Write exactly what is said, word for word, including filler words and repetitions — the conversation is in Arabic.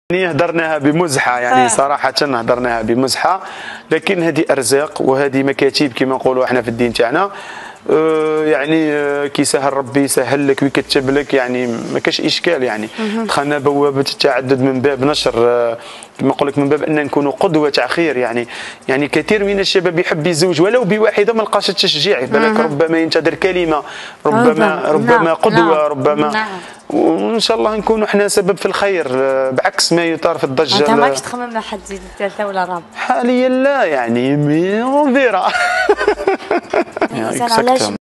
يعني هدرناها بمزحه، يعني صراحه هدرناها بمزحه، لكن هذه ارزاق وهذه مكاتيب كما نقولوا احنا في الدين تاعنا. أه يعني أه كي سهل ربي يسهل لك ويكتب لك، يعني ما كاش اشكال. يعني دخلنا بوابه التعدد من باب نشر، أه كما نقول لك من باب ان نكونوا قدوه تاع خير. يعني يعني كثير من الشباب يحب يتزوج ولو بواحده، ما لقاش التشجيع، بالك ربما ينتظر كلمه، ربما ربما قدوه، ربما. وان شاء الله نكونوا احنا سبب في الخير، بعكس ما يثار في الضجه. انت ماكش تخمم مع حد زيد الثالثه ولا الرابعه؟ حاليا لا، يعني مي اون فيرا.